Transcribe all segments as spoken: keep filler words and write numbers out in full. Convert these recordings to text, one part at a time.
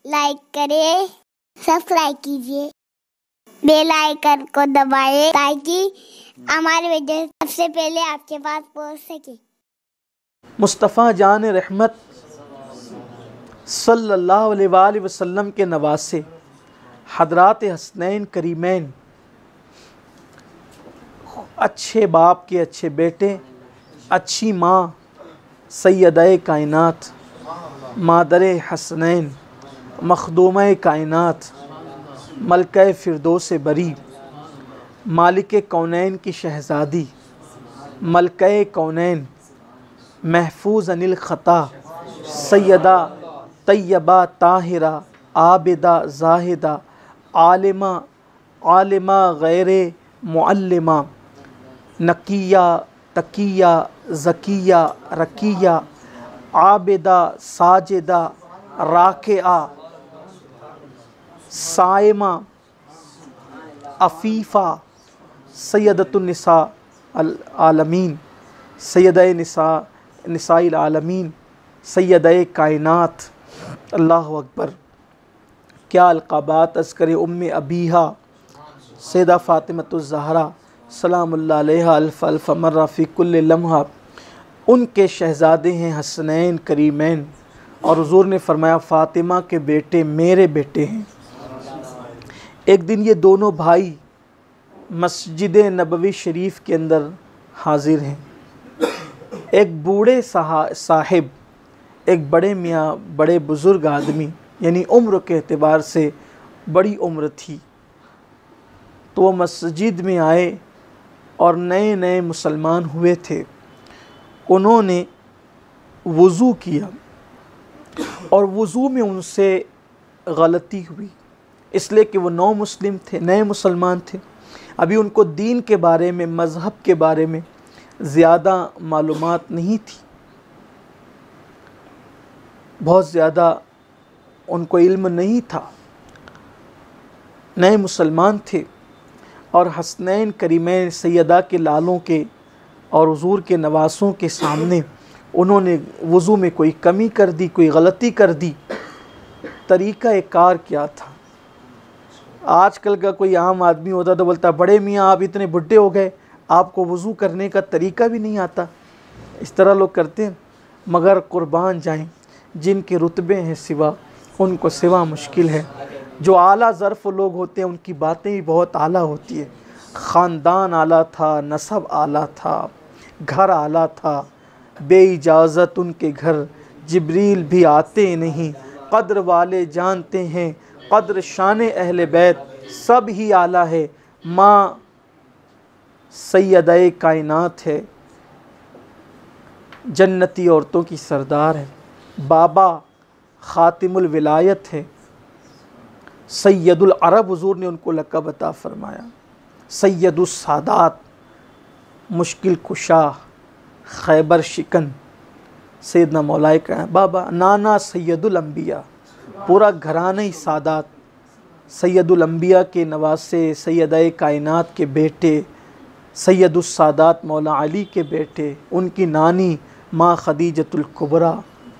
Like करें, subscribe कीजिए, bell icon को दबाएं ताकि हमारे वीडियो सबसे पहले आपके पास पहुंच सके। मुस्तफ़ा जान रहमत सल्लल्लाहु अलैहि वसल्लम के नवासे हज़रात हसनैन करीमैन, अच्छे बाप के अच्छे बेटे, अच्छी माँ सैयदा कायनात, मादर हसनैन, मखदूम कायनात, मलका फिरदौस बरी, मालिक कौनैन की शहज़ादी, मलका कौनैन, महफूज अनिल ख़ता, सैयदा तैयबा ताहिरा, आबिदा जाहिदा, आलिमा आलिमा गैरे मुअल्लिमा, नकिया तकिया ज़किया रकिया, आबिदा साजिदा राकिआ, साइमा अफ़ीफ़ा, सैयदतुन निसा अल आलमीन, सैयदा निसा निसाइल आलमीन, सैयदा कायनात। अल्लाहु अकबर। क्या अलक़ाबात अस्कर उम्मे अबीहा सैयदा फ़ातिमतुज़ ज़हरा सलामुल्लाह अलैहा अल्फ़ अल्फ़ मर्रा फ़ी कुल्लि लम्हा। उनके शहज़ादे हैं हसनैन करीमैन, और हुज़ूर ने फरमाया फ़ातिमा के बेटे मेरे बेटे हैं। एक दिन ये दोनों भाई मस्जिद नबवी शरीफ के अंदर हाजिर हैं। एक बूढ़े साहिब, एक बड़े मियाँ, बड़े बुज़ुर्ग आदमी, यानी उम्र के एतबार से बड़ी उम्र थी, तो वो मस्जिद में आए और नए नए मुसलमान हुए थे। उन्होंने वज़ू किया और वज़ू में उनसे गलती हुई, इसलिए कि वो नौ मुस्लिम थे, नए मुसलमान थे। अभी उनको दीन के बारे में, मज़हब के बारे में ज़्यादा मालूमात नहीं थी, बहुत ज़्यादा उनको इल्म नहीं था, नए मुसलमान थे। और हसनैन करीमैन सैयदा के लालों के और हुज़ूर के नवासों के सामने उन्होंने वज़ू में कोई कमी कर दी, कोई गलती कर दी। तरीक़ा ए कार क्या था? आजकल का कोई आम आदमी होता तो बोलता, बड़े मियाँ आप इतने बुढ़े हो गए, आपको वज़ू करने का तरीक़ा भी नहीं आता। इस तरह लोग करते हैं। मगर कुर्बान जाएं, जिनके रुतबे हैं सिवा, उनको सिवा मुश्किल है। जो आला ज़र्फ़ लोग होते हैं उनकी बातें भी बहुत आला होती है। ख़ानदान आला था, नसब आला था, घर आला था, बेइजाज़त उनके घर जिब्रील भी आते नहीं। क़द्र वाले जानते हैं क़द्र शान अहले बैत, सब ही आला है। माँ सैयदा कायनात है, जन्नती औरतों की सरदार है। बाबा ख़ातिमुल विलायत है, सैयदुल अरब, हुज़ूर ने उनको लक़ब अता फ़रमाया। सैयदुस सादात, मुश्किल कुशा, खैबर शिकन, सैयदना मौलाए का बाबा। नाना सैयदुल अंबिया, पूरा घराना ही सादात, सैयदुल अंबिया के नवासे, सैयदा कायनात के बेटे, सैयदुस सादात मौला अली के बेटे, उनकी नानी माँ खदीजतुल कुबरा।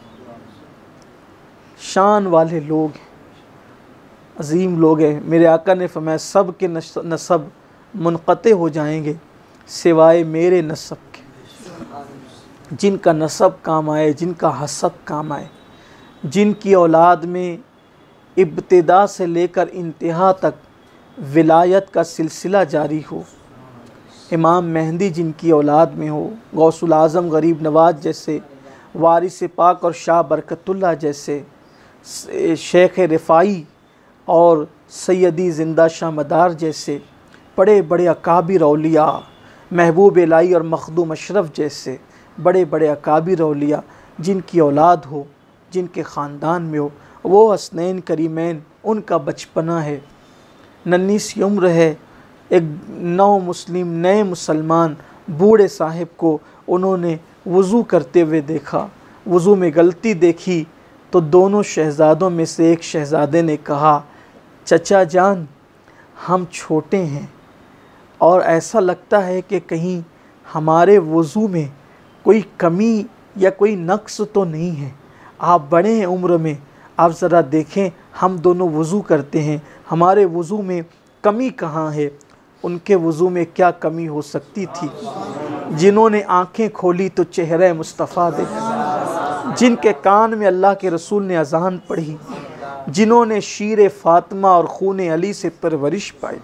शान वाले लोग हैं, अजीम लोग हैं। मेरे आका ने फरमाया सब के नसब मुनक़ते हो जाएंगे सिवाय मेरे नसब के। जिनका नसब काम आए, जिनका हसब काम आए, जिनकी औलाद में इब्तिदा से लेकर इंतहा तक विलायत का सिलसिला जारी हो। इमाम मेहंदी जिनकी औलाद में हो, गौसुल आज़म गरीब नवाज जैसे, वारिस पाक और शाह बरकतुल्लाह जैसे, शेख रिफ़ाई और सैयदी ज़िंदा शाह मदार जैसे बड़े बड़े अकाबिर औलिया, महबूब इलाही और मखदूम अशरफ जैसे बड़े बड़े अकाबिर औलिया जिनकी औलाद हो, जिनके ख़ानदान में हो, वो हसनैन करीमैन, उनका बचपना है, नन्ही सी उम्र है। एक नौ मुस्लिम, नए मुसलमान बूढ़े साहिब को उन्होंने वज़ू करते हुए देखा, वज़ू में गलती देखी, तो दोनों शहज़ादों में से एक शहज़ादे ने कहा, चचा जान हम छोटे हैं और ऐसा लगता है कि कहीं हमारे वज़ू में कोई कमी या कोई नक्स तो नहीं है। आप बड़े हैं उम्र में, आप ज़रा देखें हम दोनों वज़ू करते हैं, हमारे वज़ू में कमी कहाँ है? उनके वज़ू में क्या कमी हो सकती थी? जिन्होंने आंखें खोली तो चेहरे मुस्तफ़ा देखा, जिनके कान में अल्लाह के रसूल ने अज़ान पढ़ी, जिन्होंने शीर फ़ातिमा और खून अली से परवरिश पाई,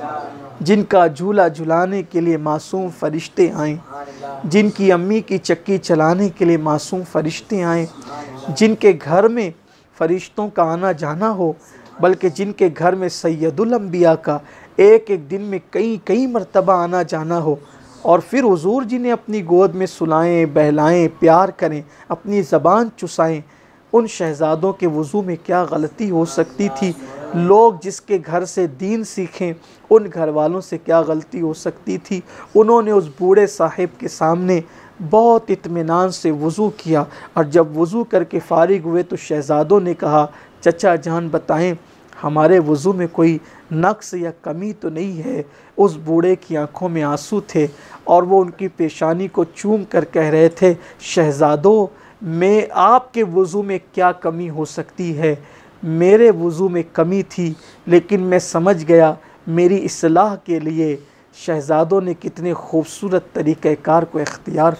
जिनका झूला झुलाने के लिए मासूम फ़रिश्ते आए, जिनकी अम्मी की चक्की चलाने के लिए मासूम फ़रिश्ते आए, जिनके घर में फ़रिश्तों का आना जाना हो, बल्कि जिनके घर में सैयदुल अंबिया का एक एक दिन में कई कई मरतबा आना जाना हो, और फिर हुजूर जी ने अपनी गोद में सुलाएं, बहलाएं, प्यार करें, अपनी ज़बान चुसाएं, उन शहज़ादों के वज़ू में क्या गलती हो सकती थी? लोग जिसके घर से दीन सीखें उन घर वालों से क्या गलती हो सकती थी? उन्होंने उस बूढ़े साहिब के सामने बहुत इत्मीनान से वज़ू किया, और जब वज़ू करके फ़ारिग हुए तो शहज़ादों ने कहा, चचा जान बताएं हमारे वज़ू में कोई नक्स या कमी तो नहीं है? उस बूढ़े की आंखों में आंसू थे और वो उनकी पेशानी को चूम कर कह रहे थे, शहज़ादों में आपके वज़ू में क्या कमी हो सकती है? मेरे वज़ू में कमी थी, लेकिन मैं समझ गया मेरी इस्लाह के लिए शहज़ादों ने कितने खूबसूरत तरीक़ेकार को इख्तियार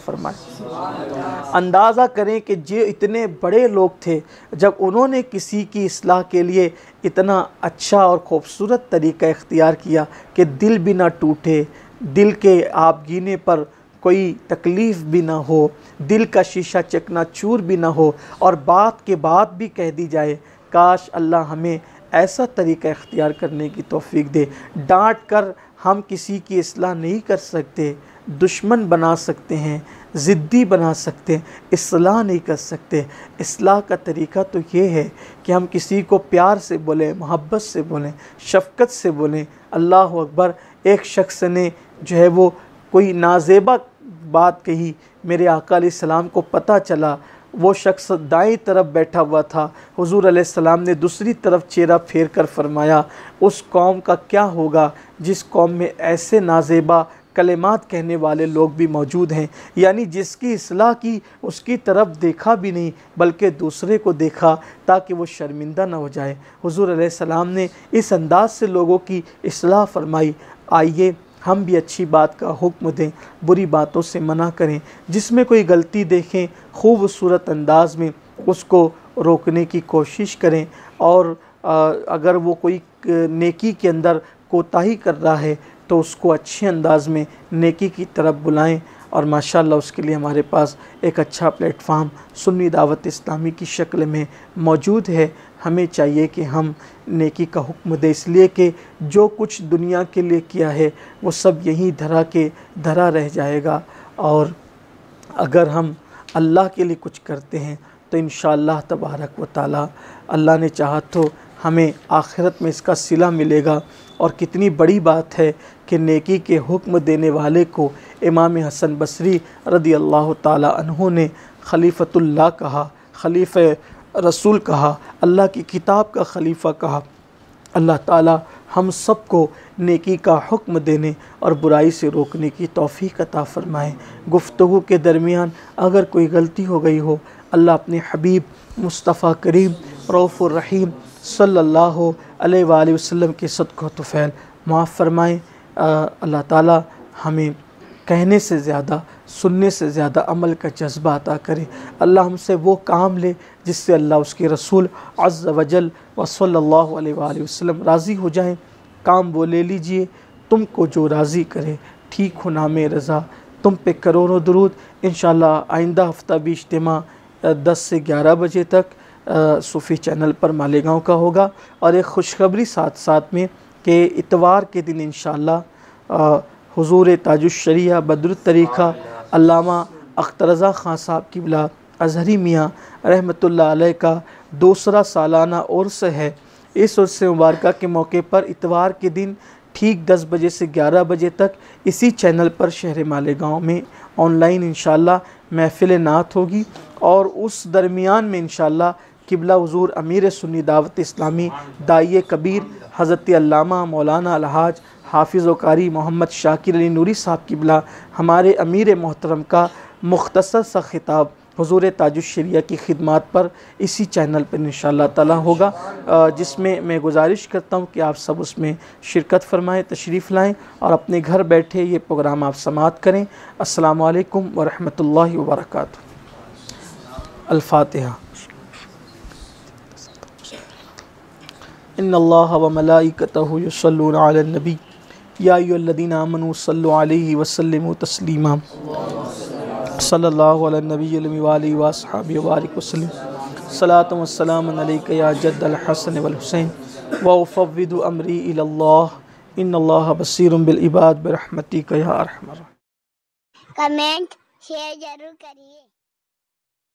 फरमाया। अंदाज़ा करें कि जो इतने बड़े लोग थे, जब उन्होंने किसी की इस्लाह के लिए इतना अच्छा और ख़ूबसूरत तरीक़ा इख्तियार किया कि दिल भी ना टूटे, दिल के आपगीने पर कोई तकलीफ़ भी ना हो, दिल का शीशा चकनाचूर भी ना हो, और बात के बाद भी कह दी जाए, काश अल्लाह हमें ऐसा तरीक़ा इख्तियार करने की तौफ़ीक दे। डांट कर हम किसी की इस्लाह नहीं कर सकते, दुश्मन बना सकते हैं, ज़िद्दी बना सकते हैं, इस्लाह नहीं कर सकते। इस्लाह का तरीक़ा तो ये है कि हम किसी को प्यार से बोलें, मोहब्बत से बोलें, शफ़क़त से बोलें। अल्लाह अकबर, एक शख्स ने जो है वो कोई नाज़ेबा बात कही, मेरे आका अलैहिस्सलाम को पता चला, वो शख्स दाईं तरफ बैठा हुआ था, हुज़ूर अलैहिस्सलाम ने दूसरी तरफ चेहरा फेर कर फरमाया, उस कौम का क्या होगा जिस कौम में ऐसे नाज़ेबा कलिमात कहने वाले लोग भी मौजूद हैं। यानी जिसकी इस्लाह की उसकी तरफ देखा भी नहीं, बल्कि दूसरे को देखा ताकि वो शर्मिंदा ना हो जाए। हुज़ूर अलैहिस्सलाम ने इस अंदाज़ से लोगों की इस्लाह फरमाई। आइए हम भी अच्छी बात का हुक्म दें, बुरी बातों से मना करें, जिसमें कोई गलती देखें खूबसूरत अंदाज में उसको रोकने की कोशिश करें, और अगर वो कोई नेकी के अंदर कोताही कर रहा है तो उसको अच्छे अंदाज में नेकी की तरफ बुलाएं। और माशाअल्लाह उसके लिए हमारे पास एक अच्छा प्लेटफार्म सुन्नी दावत इस्लामी की शक्ल में मौजूद है। हमें चाहिए कि हम नेकी का हुक्म दें, इसलिए कि जो कुछ दुनिया के लिए किया है वो सब यहीं धरा के धरा रह जाएगा, और अगर हम अल्लाह के लिए कुछ करते हैं तो इंशाअल्लाह तबारक व ताला अल्लाह ने चाहा तो हमें आखिरत में इसका सिला मिलेगा। और कितनी बड़ी बात है कि नेकी के हुक्म देने वाले को इमाम हसन बसरी रदी अल्लाह ताला अन्हु ने खलीफतुल्लाह कहा, खलीफ़े रसूल कहा, अल्लाह की किताब का खलीफ़ा कहा। अल्लाह ताला हम सब को नेकी का हुक्म देने और बुराई से रोकने की तौफ़ीक़ अता फ़रमाए। गुफ्तगू के दरमियान अगर कोई गलती हो गई हो, अल्लाह अपने हबीब मुस्तफ़ा करीम रऊफ़ुर रहीम सल्लल्लाहु अलैहि वसल्लम के सदक़े तुफ़ैल माफ़ फ़रमाएँ। अल्लाह ताला हमें कहने से ज़्यादा, सुनने से ज़्यादा अमल का जज्बा अता करे। अल्लाह हमसे वो काम ले जिससे अल्लाह उसके रसूल अज़्ज़ वजल व सल्लल्लाहु अलैहि वसल्लम राज़ी हो जाएं। काम वो ले लीजिए तुमको जो राज़ी करे, ठीक हो नामे रज़ा, तुम पे करोड़ों दुरूद। इंशाअल्लाह आइंदा हफ़्ता भी इज्तिमा दस से ग्यारह बजे तक सूफ़ी चैनल पर मालेगांव का होगा। और एक खुशखबरी साथ साथ में कि इतवार के दिन इंशाअल्लाह हुज़ूर ताजुश्शरिया बदरुत तरीक़ा अल्लामा अख्तर रज़ा ख़ान साहब क़िबला अज़हरी मियाँ रहमतुल्लाह अलैह का दूसरा सालाना उर्स है। इस उर्स मुबारक के मौके पर इतवार के दिन ठीक दस बजे से ग्यारह बजे तक इसी चैनल पर शहर मालेगांव में ऑनलाइन इंशाअल्लाह महफ़िल नात होगी। और उस दरमियान में इंशाअल्लाह क़िबला हुज़ूर अमीर सुन्नी दावत इस्लामी दाइए कबीर हज़रत अल्लामा मौलाना अलहाज हाफिज़ व कारी मोहम्मद शाकिर अली नूरी साहब क़िबला हमारे अमीर मोहतरम का मुख्तसर सा ख़िताब हुजूर ताजुश्शरिया की खिदमत पर इसी चैनल पर इंशाअल्लाह ताला होगा, जिसमें मैं गुजारिश करता हूँ कि आप सब उसमें शिरकत फरमाएँ, तशरीफ़ लाएँ और अपने घर बैठे ये प्रोग्राम आप समाअत करें। अस्सलामु अलैकुम व रहमतुल्लाहि व बरकातुहू। अल-फातिहा। इन्नल्लाह व मलाइकतहु युसल्लूना अलन नबी या अय्युहल्लज़ीना आमनू सल्लु अलैहि व सल्लिमू तस्लीमा सल्लल्लाहु अला नबिय्यिल व आलिहि व अस्हाबिहि व बारिक वसल्लम। सलातु व सलामुन अलैका या जद्दल हसन वल हुसैन व उफ़व्विदु अमरी इलल्लाह इन्नल्लाह बसीरुम बिल इबाद बिरहमतिका या अरहमर। कमेंट शेयर जरूर करिए।